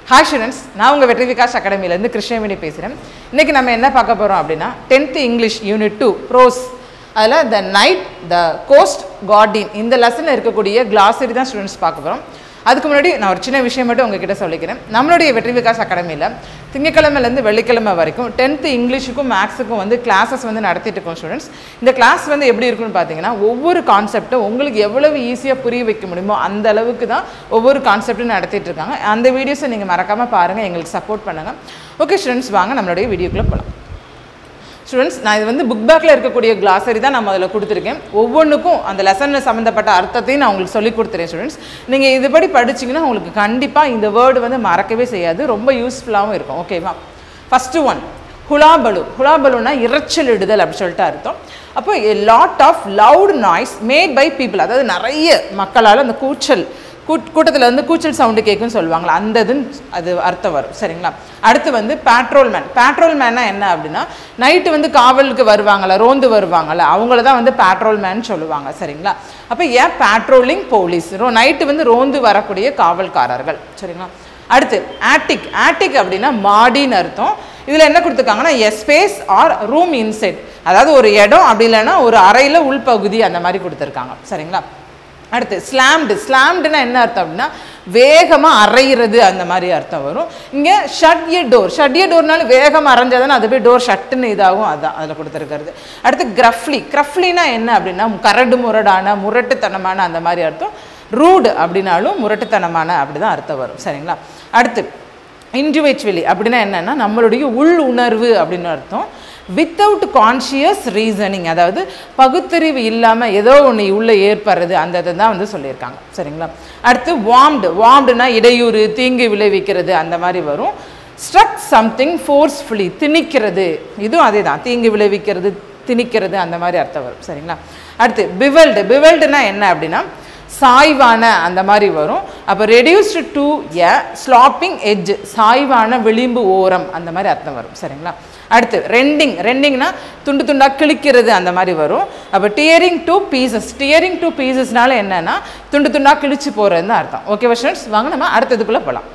Hi students, நான் உங்க வெற்றி விகாஸ் அகாடமில இருந்து கிருஷ்ணவேணி பேசுறேன். இன்னைக்கு நம்ம என்ன பார்க்க போறோம் அப்படினா 10th English Unit 2 Prose அதுல the night the coast guardian இந்த லெசன்ல இருக்கக்கூடிய glossary தான் ஸ்டூடண்ட்ஸ் பார்க்க போறோம். அதுக்கு முன்னாடி நான் ஒரு சின்ன விஷயம் மட்டும் உங்ககிட்ட சொல்லிக்கிறேன். நம்மளுடைய வெற்றி விகாஸ் அகாடமில திங்கட்கிழமையில இருந்து வெள்ளிக்கிழமை வரைக்கும் 10th இங்கிலீஷுக்கும் மேத்ஸுக்கும் வந்து கிளாसेस வந்து நடத்திட்டு இருக்கோம் ஸ்டூடண்ட்ஸ். இந்த கிளாஸ் வந்து எப்படி இருக்குன்னு பாத்தீங்கன்னா ஒவ்வொரு கான்செப்ட்டும் உங்களுக்கு எவ்வளவு ஈஸியா புரிய வைக்க முடியுமோ அந்த அளவுக்கு தான் ஒவ்வொரு கான்செப்ட்டும் நடத்திட்டு இருக்காங்க. அந்த வீடியோஸை நீங்க மறக்காம பாருங்க, எங்களுக்கு சப்போர்ட் பண்ணுங்க. ஓகே ஸ்டூடண்ட்ஸ், வாங்க நம்மளுடைய வீடியோக்குள்ள போலாம். ஸ்டூடண்ட்ஸ், நான் இது வந்து புக் பேக்கில் இருக்கக்கூடிய கிளாஸரி தான் நான் அதில் கொடுத்துருக்கேன். ஒவ்வொன்றுக்கும் அந்த லெசனில் சம்மந்தப்பட்ட அர்த்தத்தையும் நான் உங்களுக்கு சொல்லிக் கொடுத்துறேன் ஸ்டூடெண்ட்ஸ். நீங்கள் இதுபடி படிச்சிங்கன்னா உங்களுக்கு கண்டிப்பாக இந்த வேர்டு வந்து மறக்கவே செய்யாது, ரொம்ப யூஸ்ஃபுல்லாகவும் இருக்கும். ஓகேவா? First one ஹுலாபலு. ஹுலாபலுன்னா இரைச்சலிடுதல் அப்படின்னு சொல்லிட்டு அர்த்தம். அப்போ a lot of loud noise made by people, அதாவது நிறைய மக்களால் அந்த கூட்டத்தில் வந்து கூச்சல் சவுண்டு கேட்குன்னு சொல்லுவாங்களா, அந்த அது அர்த்தம் வரும். சரிங்களா? அடுத்து வந்து பேட்ரோல்மேன். பேட்ரோல்மேன்னா என்ன அப்படின்னா நைட்டு வந்து காவலுக்கு வருவாங்கள்ல, ரோந்து வருவாங்கள்ல, அவங்கள தான் வந்து பேட்ரோல்மேன் சொல்லுவாங்க. சரிங்களா? அப்போ ஏன் பேட்ரோலிங் போலீஸ், நைட்டு வந்து ரோந்து வரக்கூடிய காவல்காரர்கள். சரிங்களா? அடுத்து ஆட்டிக். ஆட்டிக் அப்படின்னா மாடின்னு அர்த்தம். இதில் என்ன கொடுத்துருக்காங்கன்னா a space or room inside, அதாவது ஒரு இடம் அப்படி இல்லைன்னா ஒரு அறையில் உள்பகுதி அந்த மாதிரி கொடுத்துருக்காங்க. சரிங்களா? அடுத்து ஸ்லாம்டு. ஸ்லாம்டுன்னா என்ன அர்த்தம் அப்படின்னா வேகமாக அரைகிறது அந்த மாதிரி அர்த்தம் வரும். இங்கே shut a door. Shut a டோர்னாலும் வேகமாக அரைஞ்சாதானே அது போய் டோர் ஷட்டுன்னு இதாகும், அதுதான் அதில் கொடுத்துருக்கிறது. அடுத்து கிரஃப்லி. கிரஃப்லினா என்ன அப்படின்னா கரடு முரடான முரட்டுத்தனமான அந்த மாதிரி அர்த்தம். ரூடு அப்படின்னாலும் முரட்டுத்தனமான அப்படி தான் அர்த்தம் வரும். சரிங்களா? அடுத்து இண்டிவிஜுவலி அப்படின்னா என்னென்னா நம்மளுடைய உள் உணர்வு அப்படின்னு அர்த்தம். வித்தவுட் கான்ஷியஸ் ரீசனிங், அதாவது பகுத்தறிவு இல்லாமல் ஏதோ ஒன்று உள்ளே ஏற்படுறது அந்த இதை தான் வந்து சொல்லியிருக்காங்க. சரிங்களா? அடுத்து வார்ம்டு. வார்ம்டுனா இடையூறு, தீங்கு விளைவிக்கிறது அந்த மாதிரி வரும். ஸ்ட்ரக் சம்திங் ஃபோர்ஸ்ஃபுல்லி, திணிக்கிறது, இதுவும் அதே தான், தீங்கு விளைவிக்கிறது, திணிக்கிறது அந்த மாதிரி அர்த்தம் வரும். சரிங்களா? அடுத்து பிவல்டு. பிவல்டுனா என்ன அப்படின்னா சாய்வான அந்த மாதிரி வரும். அப்போ reduced to a sloping edge, சாய்வான விளிம்பு ஓரம் அந்த மாதிரி அர்த்தம் வரும். சரிங்களா? அடுத்து ரெண்டிங். ரெண்டிங்னா துண்டு துண்டாக கிழிக்கிறது அந்த மாதிரி வரும். அப்போ tearing to pieces. Tearing to பீசஸ்னால என்னன்னா துண்டு துண்டாக கிழிச்சு போகிறதுன்னு அர்த்தம். ஓகே ஸ்டூடெண்ட்ஸ், வாங்க நம்ம அடுத்ததுக்குள்ளே போகலாம்.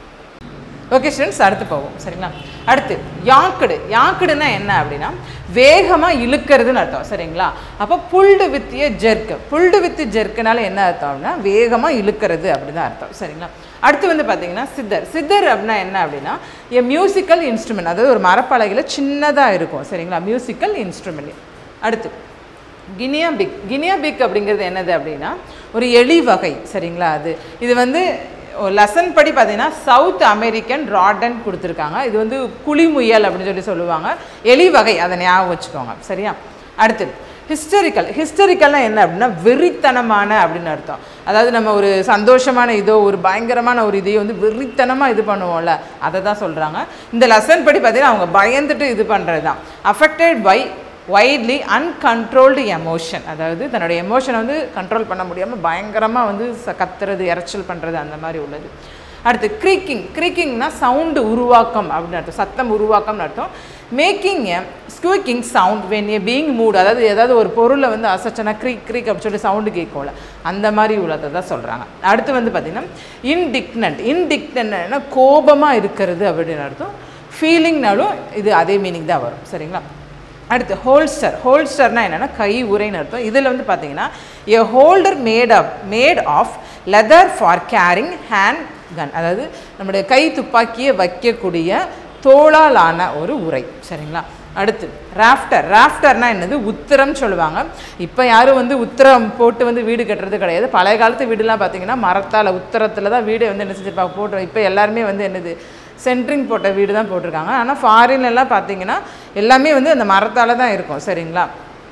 ஓகே ஸ்டூடெண்ட்ஸ், அடுத்து போவோம். சரிங்களா? அடுத்து யாக்குடு. யாக்குடுன்னா என்ன அப்படின்னா வேகமாக இழுக்கிறதுன்னு அர்த்தம். சரிங்களா? அப்போ pulled with a jerk. Pulled with ஜெர்க்குனால என்ன அர்த்தம் அப்படின்னா வேகமாக இழுக்கிறது அப்படின்னு அர்த்தம். சரிங்களா? அடுத்து வந்து பார்த்தீங்கன்னா சித்தர். சித்தர் அப்படின்னா என்ன அப்படின்னா எ மியூசிக்கல் இன்ஸ்ட்ருமெண்ட், அதாவது ஒரு மரப்பலகையில் சின்னதாக இருக்கும். சரிங்களா? Musical instrument. அடுத்து கினியா பிக். கினியா பிக் அப்படிங்கிறது என்னது அப்படின்னா ஒரு எலி வகை. சரிங்களா? இது வந்து லெசன் படி பார்த்தீங்கன்னா சவுத் அமெரிக்கன் ராடன் கொடுத்துருக்காங்க. இது வந்து குழிமுயல் அப்படின்னு சொல்லுவாங்க, எலி வகை, அதை ஞாபகம் வச்சுக்கோங்க. சரியா? அடுத்து ஹிஸ்டரிக்கல். ஹிஸ்டரிக்கல்னால் என்ன அப்படின்னா வெறித்தனமான அப்படின்னு அர்த்தம். அதாவது நம்ம ஒரு சந்தோஷமான இதோ ஒரு பயங்கரமான ஒரு இதையோ வந்து வெறித்தனமாக இது பண்ணுவோம்ல, அதை தான் சொல்கிறாங்க. இந்த லெசன் படி பார்த்தீங்கன்னா அவங்க பயந்துட்டு இது பண்ணுறது தான். Affected by wildly uncontrolled emotion, அதாவது தன்னுடைய எமோஷனை வந்து கண்ட்ரோல் பண்ண முடியாமல் பயங்கரமாக வந்து கத்துறது, இறைச்சல் பண்ணுறது அந்த மாதிரி உள்ளது. அடுத்து க்ரீக்கிங். க்ரீக்கிங்னா சவுண்டு உருவாக்கம் அப்படின்னு அர்த்தம், சத்தம் உருவாக்கம்னு அர்த்தம். Making a squeaking sound when a being moved, அதாவது ஏதாவது ஒரு பொருளை வந்து அசைச்சனா க்ரீக் க்ரீக் அப்படின்னு சொல்லி சவுண்டு கேட்கும்ல, அந்த மாதிரி உள்ளதை தான் சொல்கிறாங்க. அடுத்து வந்து பார்த்திங்கன்னா இன்டிக்னன்ட். இன்டிக்னன்ட்னா கோபமாக இருக்கிறது அப்படின்னு அர்த்தம். ஃபீலிங்னாலும் இது அதே மீனிங் தான் வரும். சரிங்களா? அடுத்து ஹோல்ஸ்டர். ஹோல்ஸ்டர்னா என்னென்னா கை உரைன்னு அர்த்தம். இதில் வந்து பார்த்தீங்கன்னா a holder made of leather for carrying hand gun, அதாவது நம்முடைய கை துப்பாக்கியை வைக்கக்கூடிய தோளாலான ஒரு உரை. சரிங்களா? அடுத்து ராஃப்டர். ராஃப்டர்னா என்னது உத்திரம் சொல்லுவாங்க. இப்போ யாரும் வந்து உத்திரம் போட்டு வந்து வீடு கட்டுறது கிடையாது. பழைய காலத்து வீடுலாம் பார்த்தீங்கன்னா மரத்தால் உத்திரத்தில் தான் வீடு வந்து என்ன செஞ்சுருப்பாங்க போட்டு. இப்போ எல்லாருமே வந்து என்னது சென்ட்ரிங் போட்ட வீடு தான் போட்டிருக்காங்க. ஆனால் ஃபாரின்லாம் பார்த்தீங்கன்னா எல்லாமே வந்து அந்த மரத்தால் தான் இருக்கும். சரிங்களா?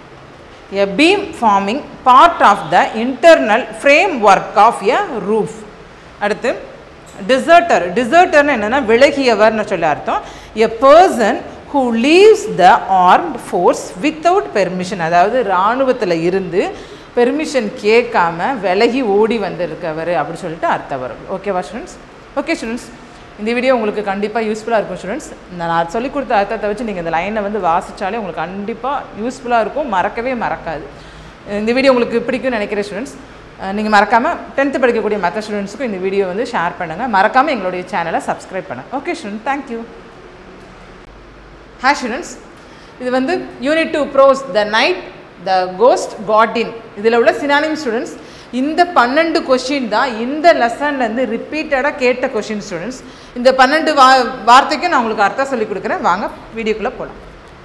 A beam forming part of the internal frame work of a roof. அடுத்து டிசர்ட்டர். டிசர்ட்டர்னு என்னென்னா விலகியவர்னு சொல்லி அர்த்தம். A person who leaves the armed force without permission, அதாவது இராணுவத்தில் இருந்து பெர்மிஷன் கேட்காம விலகி ஓடி வந்திருக்கவர் அப்படி சொல்லிட்டு அர்த்தம் வரும். ஓகேவா ஸ்டூடெண்ட்ஸ்? ஓகே ஸ்டூடெண்ட்ஸ், இந்த வீடியோ உங்களுக்கு கண்டிப்பாக யூஸ்ஃபுல்லாக இருக்கும் ஸ்டூடெண்ட்ஸ். நான் சொல்லிக் கொடுத்த அர்த்தத்தை வச்சு நீங்கள் இந்த லைனை வந்து வாசித்தாலே உங்களுக்கு கண்டிப்பாக யூஸ்ஃபுல்லாக இருக்கும், மறக்கவே மறக்காது. இந்த வீடியோ உங்களுக்கு பிடிக்கும்னு நினைக்கிறேன் ஸ்டூடெண்ட்ஸ். நீங்கள் மறக்காமல் 10th படிக்கக்கூடிய மற்ற ஸ்டூடெண்ட்ஸுக்கும் இந்த வீடியோ வந்து ஷேர் பண்ணுங்கள். மறக்காமல் எங்களுடைய சேனலை சப்ஸ்கிரைப் பண்ணுங்கள். Okay student, thank you. Hi students, இது வந்து unit 2 prose the night the ghost got in. இதில் உள்ள சினானிம் ஸ்டூடெண்ட்ஸ். இந்த 12 கொஷின் தான் இந்த லெசன்லேருந்து ரிப்பீட்டடாக கேட்ட கொஷின் ஸ்டூடெண்ட்ஸ். இந்த 12 வார்த்தைக்கும் நான் உங்களுக்கு அர்த்தம் சொல்லிக் கொடுக்குறேன். வாங்க வீடியோக்குள்ளே போகலாம்.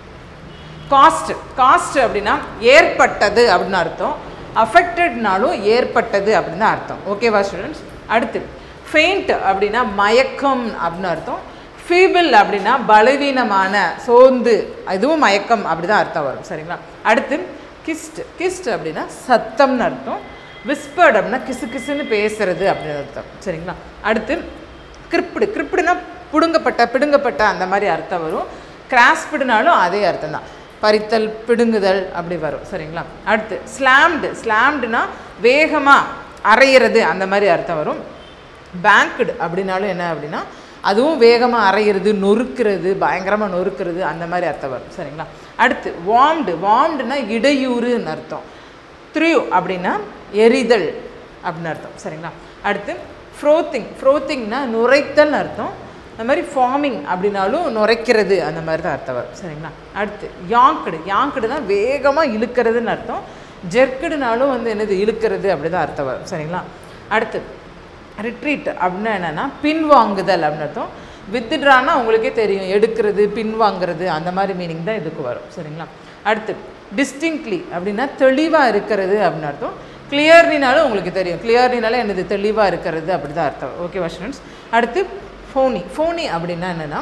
காஸ்ட் அப்படின்னா ஏற்பட்டது அப்படின்னு அர்த்தம். அஃபெக்டட்னாலும் ஏற்பட்டது அப்படின்னு தான் அர்த்தம். ஓகேவா ஸ்டூடெண்ட்ஸ்? அடுத்து ஃபெயிண்ட் அப்படின்னா மயக்கம் அப்படின்னு அர்த்தம். ஃபீபிள் அப்படின்னா பலவீனமான, சோர்ந்து, இதுவும் மயக்கம் அப்படி தான் அர்த்தம் வரும். சரிங்களா? அடுத்து கிஸ்ட் அப்படின்னா சத்தம்னு அர்த்தம். விஸ்பர்ட் அப்படின்னா கிசு கிசுன்னு பேசுறது அப்படின்னு அர்த்தம். சரிங்களா? அடுத்து கிரிப்டுனா பிடுங்கப்பட்ட அந்த மாதிரி அர்த்தம் வரும். கிராஸ்பிடுனாலும் அதே அர்த்தம் தான், பறித்தல், பிடுங்குதல் அப்படி வரும். சரிங்களா? அடுத்து ஸ்லாம்டுனா வேகமாக அரையிறது அந்த மாதிரி அர்த்தம் வரும். பேங்க்டு அப்படின்னாலும் என்ன அப்படின்னா அதுவும் வேகமாக அரையிறது, நொறுக்கிறது, பயங்கரமாக நொறுக்கிறது அந்த மாதிரி அர்த்தம் வரும். சரிங்களா? அடுத்து வார்ம்டுனா இடையூறுன்னு அர்த்தம். த்ரூ அப்படின்னா எரிதல் அப்படின்னு அர்த்தம். சரிங்களா? அடுத்து ஃப்ரோத்திங்னா நுரைத்தல்னு அர்த்தம். அந்த மாதிரி ஃபார்மிங் அப்படின்னாலும் நுரைக்கிறது அந்த மாதிரி தான் அர்த்தம் வரும். சரிங்களா? அடுத்து யாங்க்டுனா வேகமாக இழுக்கிறதுன்னு அர்த்தம். ஜெர்க்குடுனாலும் வந்து என்னது இழுக்கிறது அப்படி தான் அர்த்தம் வரும். சரிங்களா? அடுத்து ரிட்ரீட் அப்படின்னா என்னென்னா பின்வாங்குதல் அப்படின்னு அர்த்தம். வித்ட்ரானா உங்களுக்கே தெரியும், எடுக்கிறது, பின்வாங்கிறது அந்த மாதிரி மீனிங் தான் இதுக்கு வரும். சரிங்களா? அடுத்து டிஸ்டிங்க்ட்லி அப்படின்னா தெளிவாக இருக்கிறது அப்படின்னு அர்த்தம். கிளியர்லினாலும் உங்களுக்கு தெரியும், கிளியர்லினாலும் என்னது தெளிவாக இருக்கிறது அப்படி தான் அர்த்தம். ஓகேவா ஸ்டூடெண்ட்ஸ்? அடுத்து ஃபோனி அப்படின்னா என்னென்னா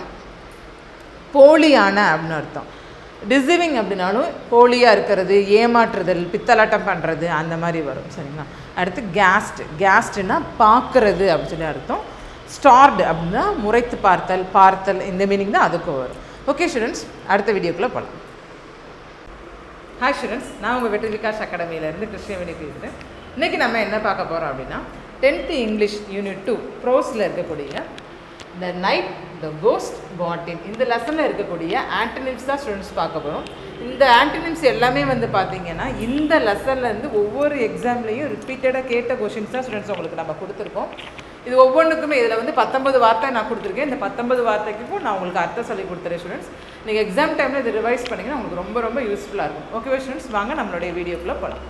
போலியான அப்படின்னு அர்த்தம். டிசீவிங் அப்படின்னாலும் போலியாக இருக்கிறது, ஏமாற்றுதல், பித்தலாட்டம் பண்ணுறது அந்த மாதிரி வரும். சரிங்களா? அடுத்து கேஸ்ட்னா பார்க்குறது அப்படின்னு சொல்லி அர்த்தம். ஸ்டார்டு அப்படின்னா முறைத்து பார்த்தல் இந்த மீனிங் தான் அதுக்கும் வரும். ஓகே ஸ்டூடெண்ட்ஸ், அடுத்த வீடியோக்குள்ளே போகலாம். ஹாய் ஸ்டூடெண்ட்ஸ், நான் உங்கள் வெற்றி விகாஸ் அகாடமியிலேருந்து கிருஷ்ணவேணி பேசுகிறேன். இன்றைக்கி நம்ம என்ன பார்க்க போகிறோம் அப்படின்னா 10th இங்கிலீஷ் யூனிட் 2 ப்ரோஸில் இருக்கக்கூடிய the night the ghost got in இந்த லெசனில் இருக்கக்கூடிய ஆன்டனிம்ஸ் தான் ஸ்டூடெண்ட்ஸ் பார்க்க போகிறோம். இந்த ஆன்டனிம்ஸ் எல்லாமே வந்து பார்த்தீங்கன்னா இந்த லெசன்லேருந்து ஒவ்வொரு எக்ஸாம்லேயும் ரிப்பீட்டடாக கேட்ட கொஷின்ஸ் தான் ஸ்டூடெண்ட்ஸ் உங்களுக்கு நம்ம கொடுத்துருக்கோம். இது ஒவ்வொன்றுக்குமே இதில் வந்து 19 வார்த்தை நான் கொடுத்துருக்கேன். இந்த 19 வார்த்தைக்கும் நான் உங்களுக்கு அர்த்தம் சொல்லி கொடுத்துறேன் ஸ்டூடெண்ட்ஸ். நீங்கள் எக்ஸாம் டைமில் இது ரிவைஸ் பண்ணிங்கன்னா உங்களுக்கு ரொம்ப ரொம்ப யூஸ்ஃபுல்லாக இருக்கும். ஓகேவா ஸ்டூடெண்ட்ஸ்? வாங்க நம்மளுடைய வீடியோக்குள்ளே போகலாம்.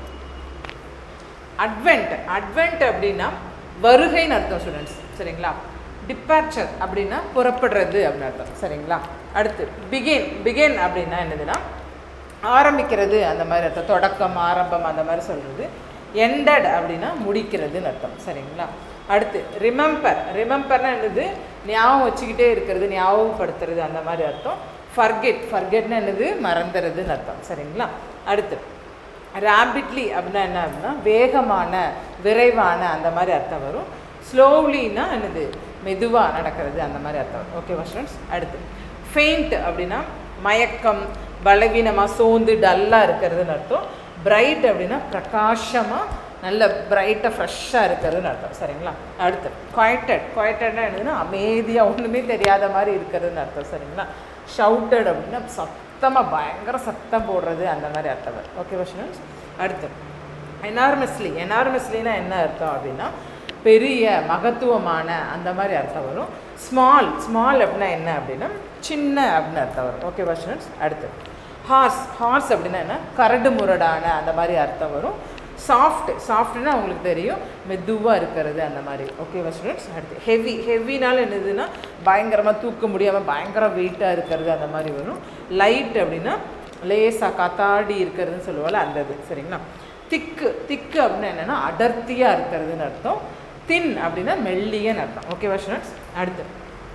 அட்வென்ட் அப்படின்னா வருகைன்னு அர்த்தம் ஸ்டூடெண்ட்ஸ். சரிங்களா? டிபார்ச்சர் அப்படின்னா புறப்படுறது அப்படின்னு அர்த்தம். சரிங்களா? அடுத்து பிகின் அப்படின்னா என்னதுன்னா ஆரம்பிக்கிறது அந்த மாதிரி அர்த்தம், தொடக்கம், ஆரம்பம் அந்த மாதிரி சொல்கிறது. எண்டட் அப்படின்னா முடிக்கிறதுன்னு அர்த்தம். சரிங்களா? அடுத்து ரிமெம்பர்னா என்னது ஞாபகம் வச்சுக்கிட்டே இருக்கிறது, ஞாபகப்படுத்துறது அந்த மாதிரி அர்த்தம். ஃபர்கெட்னா என்னது மறந்துறதுன்னு அர்த்தம். சரிங்களா? அடுத்து ரேபிட்லி அப்படின்னா என்ன அப்படின்னா வேகமான, விரைவான அந்த மாதிரி அர்த்தம் வரும். ஸ்லோவ்லின்னா என்னது மெதுவாக நடக்கிறது அந்த மாதிரி அர்த்தம். ஓகேவா ஸ்டூடெண்ட்ஸ்? அடுத்து ஃபெயிண்ட் அப்படின்னா மயக்கம், பலவீனமாக, சோர்ந்து, டல்லாக இருக்கிறதுன்னு அர்த்தம். பிரைட் அப்படின்னா பிரகாசமாக, நல்ல பிரைட்டாக ஃப்ரெஷ்ஷாக இருக்கிறதுன்னு அர்த்தம். சரிங்களா? அடுத்து குவைட்டட்னா என்னதுன்னா அமைதியாக ஒன்றுமே தெரியாத மாதிரி இருக்கிறதுன்னு அர்த்தம். சரிங்களா? ஷவுட்டட் அப்படின்னா சத்தமாக பயங்கர சத்தம் போடுறது அந்த மாதிரி அர்த்தம் வரும். ஓகேவா ஸ்டூடெண்ட்ஸ்? அடுத்து எனார்மஸ்லினா என்ன அர்த்தம் அப்படின்னா பெரிய, மகத்துவமான அந்த மாதிரி அர்த்தம் வரும். ஸ்மால் அப்படின்னா என்ன அப்படின்னா சின்ன அப்படின்னு அர்த்தம் வரும். ஓகேவா ஸ்டூடெண்ட்ஸ்? அடுத்து ஹார்ஸ் அப்படின்னா என்ன கரடு முரடான அந்த மாதிரி அர்த்தம் வரும். சாஃப்ட்னா உங்களுக்கு தெரியும் மெதுவாக இருக்கிறது அந்த மாதிரி. ஓகேவா ஸ்டூடெண்ட்ஸ்? அடுத்து ஹெவினாலும் என்னதுன்னா பயங்கரமாக தூக்க முடியாமல் பயங்கர வெயிட்டாக இருக்கிறது அந்த மாதிரி வரும். லைட் அப்படின்னா லேசாக காத்தாடி இருக்கிறதுன்னு சொல்லுவாள் அந்த இது. சரிங்களா? திக்கு அப்படின்னா என்னென்னா அடர்த்தியாக இருக்கிறதுன்னு அர்த்தம். தின் அப்படின்னா மெல்லியன்னு அர்த்தம். ஓகேவா ஸ்டூடெண்ட்ஸ்? அடுத்து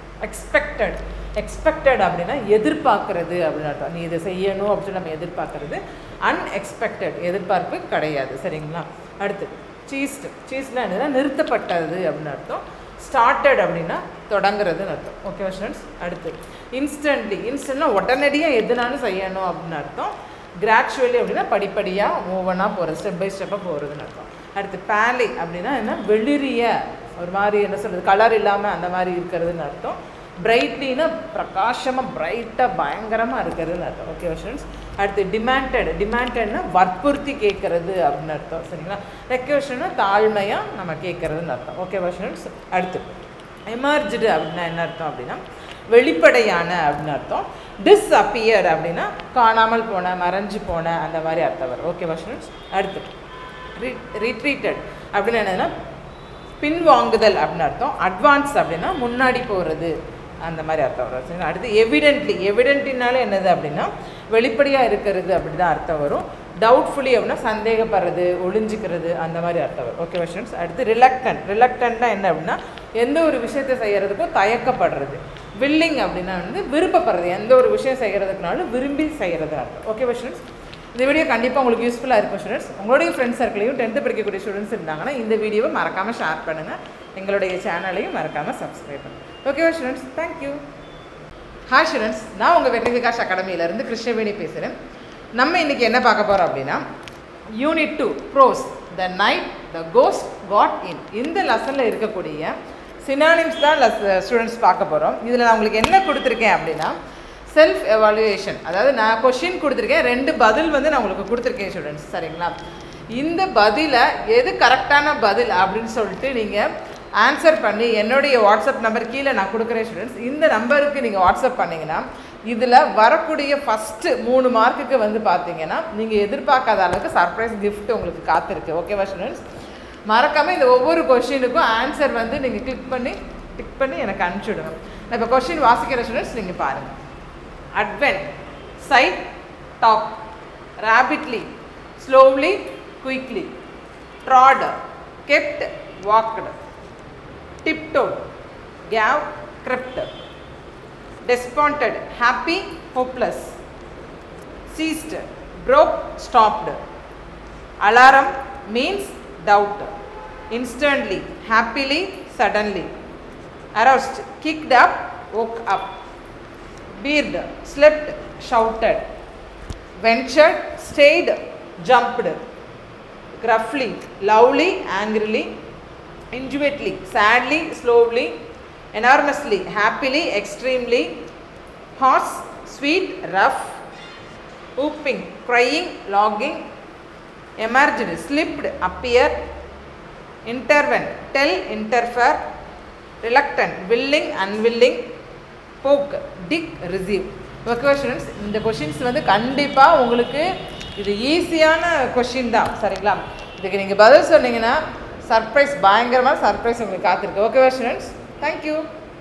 எக்ஸ்பெக்டட் அப்படின்னா எதிர்பார்க்கறது அப்படின்னு அர்த்தம். நீ இதை செய்யணும் அப்படின்னு நம்ம எதிர்பார்க்கறது. அன்எக்ஸ்பெக்டட் எதிர்பார்ப்பு கிடையாது. சரிங்களா? அடுத்து சீஸ்னா என்னன்னா நிறுத்தப்பட்டது அப்படின்னு அர்த்தம். ஸ்டார்டட் அப்படின்னா தொடங்குறதுன்னு அர்த்தம். ஓகேவா ஸ்டூடெண்ட்ஸ்? அடுத்து இன்ஸ்டன்ட்னா உடனடியாக எதுனாலும் செய்யணும் அப்படின்னு அர்த்தம். கிராஜுவலி அப்படின்னா படிப்படியாக மூவனாக போகிறது, ஸ்டெப் பை ஸ்டெப்பாக போகிறதுன்னு அர்த்தம். அடுத்து பேலே அப்படின்னா என்ன வெளிரிய ஒரு மாதிரி என்ன சொல்கிறது கலர் இல்லாமல் அந்த மாதிரி இருக்கிறதுன்னு அர்த்தம். பிரைட்லினா பிரகாசமாக பிரைட்டாக பயங்கரமாக இருக்கிறதுன்னு அர்த்தம். ஓகேவா ஸ்டூடெண்ட்ஸ்? அடுத்து டிமாண்டட்னா வற்புறுத்தி கேட்கறது அப்படின்னு அர்த்தம். சரிங்களா? ரெக்வெஸ்ட்னா தாழ்மையாக நம்ம கேட்கறதுன்னு அர்த்தம். ஓகேவா ஸ்டூடெண்ட்ஸ்? அடுத்து எமர்ஜ்டு அப்படின்னா என்ன அர்த்தம் அப்படின்னா வெளிப்படையான அப்படின்னு அர்த்தம். டிஸ்அப்பியர்ட் அப்படின்னா காணாமல் போன, மறைஞ்சு போன, அந்த மாதிரி அர்த்தம் வரும். ஓகேவா ஸ்டூடெண்ட்ஸ்? அடுத்து ரிட்ரீட்டட் அப்படின்னா என்னதுன்னா பின்வாங்குதல் அப்படின்னு அர்த்தம். அட்வான்ஸ் அப்படின்னா முன்னாடி போகிறது, அந்த மாதிரி அர்த்தம் வரும். சரிங்களா? அடுத்து எவிடென்ட்னாலே என்னது அப்படின்னா வெளிப்படையாக இருக்கிறது அப்படி தான் அர்த்தம் வரும். டவுட்ஃபுல்லி அப்படின்னா சந்தேகப்படுறது, ஒளிஞ்சிக்கிறது, அந்த மாதிரி அர்த்தம் வரும். Okay students? அடுத்து ரிலக்டன்ட்னா என்ன அப்படின்னா எந்த ஒரு விஷயத்தை செய்கிறதுக்கும் தயக்கப்படுறது. வில்லிங் அப்படின்னா வந்து விருப்பப்படுறது, எந்த ஒரு விஷயம் செய்கிறதுக்குனாலும் விரும்பி செய்கிறது அர்த்தம். Okay students? இந்த வீடியோ கண்டிப்பாக உங்களுக்கு யூஸ்ஃபுல்லாக இருக்கும் ஸ்டூடெண்ட்ஸ். உங்களுடைய ஃப்ரெண்ட்ஸ் சர்க்கிளையும் 10th படிக்கக்கூடிய ஸ்டூடெண்ட்ஸ் இருந்தாங்கன்னா இந்த வீடியோவை மறக்காமல் ஷேர் பண்ணுங்கள். எங்களுடைய சேனலையும் மறக்காமல் சப்ஸ்கிரைப் பண்ணுங்கள். ஓகேவா ஸ்டூடெண்ட்ஸ்? தேங்க்யூ. ஹாய் ஸ்டூடெண்ட்ஸ், நான் உங்கள் வெற்றிவிகாஷ் அகாடமியிலேருந்து கிருஷ்ணவேணி பேசுகிறேன். நம்ம இன்றைக்கி என்ன பார்க்க போகிறோம் அப்படின்னா unit 2 prose the night the ghost got in. இந்த லெசனில் இருக்கக்கூடிய சினானிம்ஸ் தான் ஸ்டூடெண்ட்ஸ் பார்க்க போகிறோம். இதில் நான் உங்களுக்கு என்ன கொடுத்துருக்கேன் அப்படின்னா செல்ஃப் எவாலுவேஷன், அதாவது நான் கொஷின் கொடுத்துருக்கேன், 2 பதில் வந்து நான் உங்களுக்கு கொடுத்துருக்கேன் ஸ்டூடெண்ட்ஸ். சரிங்களா? இந்த பதிலை எது கரெக்டான பதில் அப்படின்னு சொல்லிட்டு நீங்கள் ஆன்சர் பண்ணி என்னுடைய வாட்ஸ்அப் நம்பர் கீழே நான் கொடுக்குறேன் ஸ்டூடெண்ட்ஸ். இந்த நம்பருக்கு நீங்கள் வாட்ஸ்அப் பண்ணிங்கன்னா இதில் வரக்கூடிய ஃபஸ்ட்டு 3 மார்க்குக்கு வந்து பார்த்தீங்கன்னா நீங்கள் எதிர்பார்க்காத அளவுக்கு சர்ப்ரைஸ் கிஃப்ட் உங்களுக்கு காத்திருக்கு. ஓகேவா ஸ்டூடெண்ட்ஸ்? மறக்காமல் இந்த ஒவ்வொரு கொஷினுக்கும் ஆன்சர் வந்து நீங்கள் டிக் பண்ணி எனக்கு அனுப்பிச்சுடுங்க. நான் இப்போ கொஷின் வாசிக்கிற ஸ்டூடெண்ட்ஸ் நீங்கள் பாருங்கள். Advent, sight, talk, rapidly, slowly, quickly, trod, kept, walked, tiptoed, gave, crept, despondent, happy, hopeless, ceased, broke, stopped, alarm means doubt, instantly, happily, suddenly, aroused, kicked up, woke up, beard, slept, shouted, ventured, stayed, jumped, gruffly, loudly, angrily, intuitively, sadly, slowly, enormously, happily, extremely, harsh, sweet, rough, whooping, crying, logging, emerged, slipped, appear, intervene, tell, interfere, reluctant, willing, unwilling, poke, dig, receive. Okay students, இந்த questions வந்து கண்டிப்பாக உங்களுக்கு இது ஈஸியான question தான். சரிங்களா? இதுக்கு நீங்கள் பதில் சொன்னீங்கன்னா சர்ப்ரைஸ், பயங்கரமான சர்ப்ரைஸ் உங்களுக்கு காத்திருக்கு. ஓகேவா ஸ்டூடெண்ட்ஸ்? தேங்க்யூ.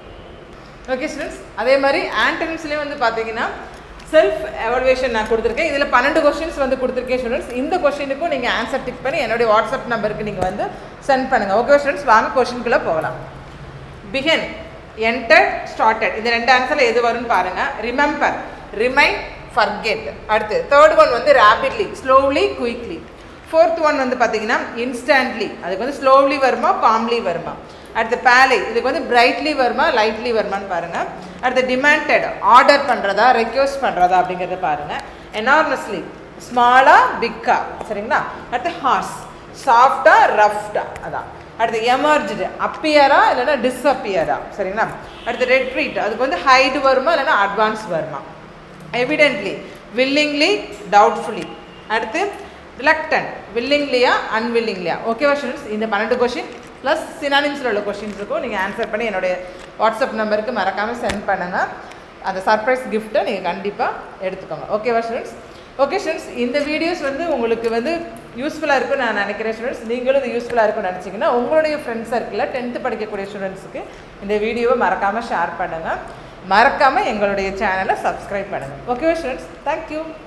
ஓகே ஸ்டூடெண்ட்ஸ், அதே மாதிரி ஆன்டனிம்ஸ்லேயும் வந்து பார்த்தீங்கன்னா செல்ஃப் எவாலுவேஷன் நான் கொடுத்துருக்கேன். இதில் 12 கொஷின்ஸ் வந்து கொடுத்துருக்கேன் ஸ்டூடெண்ட்ஸ். இந்த கொஷினுக்கும் நீங்கள் ஆன்சர் டிக் பண்ணி என்னுடைய வாட்ஸ்அப் நம்பருக்கு நீங்கள் வந்து சென்ட் பண்ணுங்கள். ஓகே ஸ்டூடெண்ட்ஸ், வாங்க கொஷினுக்குள்ளே போகலாம். பிகன், entered, started, இந்த 2 ஆன்சரில் எது வரும்னு பாருங்கள். Remember, remind, forget. அடுத்து தேர்ட் ஒன் வந்து rapidly, slowly, quickly. Fourth one வந்து பார்த்தீங்கன்னா இன்ஸ்டன்ட்லி, அதுக்கு வந்து ஸ்லோவ்லி வருமா காம்லி வருமா. அடுத்து பேலே, இதுக்கு வந்து பிரைட்லி வருமா லைட்லி வருமானு பாருங்கள். அடுத்து டிமாண்டட், ஆர்டர் பண்ணுறதா ரெக்வெஸ்ட் பண்ணுறதா அப்படிங்கிறத பாருங்கள். எனார்மஸ்லி, ஸ்மாலா பிக்கா. சரிங்களா? அடுத்து ஹார்ஸ், சாஃப்டா ரஃப்டா, அதான். அடுத்து எமர்ஜ்டு, அப்பியரா இல்லைனா டிஸ்அப்பியரா. சரிங்களா? அடுத்து ரெட்ரீட், அதுக்கு வந்து ஹைடு வருமா இல்லைனா அட்வான்ஸ் வருமா. Evidently, willingly, doubtfully. அடுத்து ரிலக்டன்ட், வில்லிங்லியா அன்வில்லிங்லியா. ஓகேவா ஸ்டூடெண்ட்ஸ்? இந்த 12 கொஷின் ப்ளஸ் சினானிம்ஸில் உள்ள கொஷின்ஸ் இருக்கும். நீங்கள் ஆன்சர் பண்ணி என்னுடைய வாட்ஸ்அப் நம்பருக்கு மறக்காமல் சென்ட் பண்ணுங்கள். அந்த சர்ப்ரைஸ் கிஃப்ட்டை நீங்கள் கண்டிப்பாக எடுத்துக்கோங்க. ஓகேவா ஸ்டூடெண்ட்ஸ்? ஓகே ஸ்டூடெண்ட்ஸ், இந்த வீடியோஸ் வந்து உங்களுக்கு வந்து யூஸ்ஃபுல்லாக இருக்குன்னு நான் நினைக்கிறேன் ஸ்டூடெண்ட்ஸ். நீங்களும் இது யூஸ்ஃபுல்லாக இருக்குன்னு நினச்சிங்கன்னா உங்களுடைய ஃப்ரெண்ட்ஸ் சர்க்கிளில் 10th படிக்கக்கூடிய ஸ்டூடெண்ட்ஸுக்கு இந்த வீடியோவை மறக்காமல் ஷேர் பண்ணுங்கள். மறக்காமல் எங்களுடைய சேனலை சப்ஸ்கிரைப் பண்ணுங்கள். ஓகேவா ஸ்டூடெண்ட்ஸ்? தேங்க்யூ.